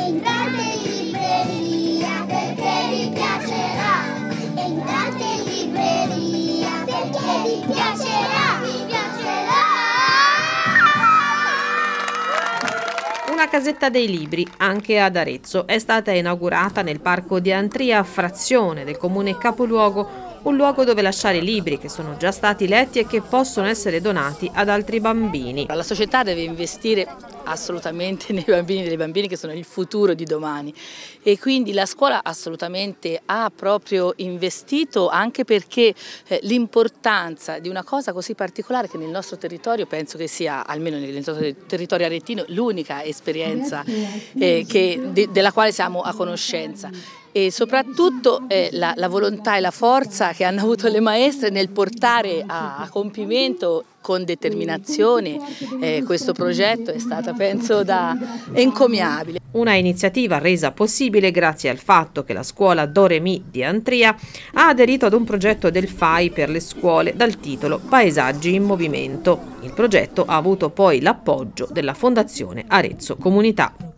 Entrate in libreria perché vi piacerà. Entrate in libreria perché vi piacerà. Vi piacerà. Una casetta dei libri, anche ad Arezzo, è stata inaugurata nel parco di Antria, frazione del comune capoluogo, un luogo dove lasciare i libri che sono già stati letti e che possono essere donati ad altri bambini. La società deve investire assolutamente nei bambini e delle bambine che sono il futuro di domani e quindi la scuola assolutamente ha proprio investito, anche perché l'importanza di una cosa così particolare che nel nostro territorio penso che sia, almeno nel nostro territorio aretino, l'unica esperienza della quale siamo a conoscenza. E soprattutto la volontà e la forza che hanno avuto le maestre nel portare a compimento con determinazione questo progetto è stata, penso, encomiabile. Una iniziativa resa possibile grazie al fatto che la scuola Doremi di Antria ha aderito ad un progetto del FAI per le scuole dal titolo Paesaggi in Movimento. Il progetto ha avuto poi l'appoggio della Fondazione Arezzo Comunità.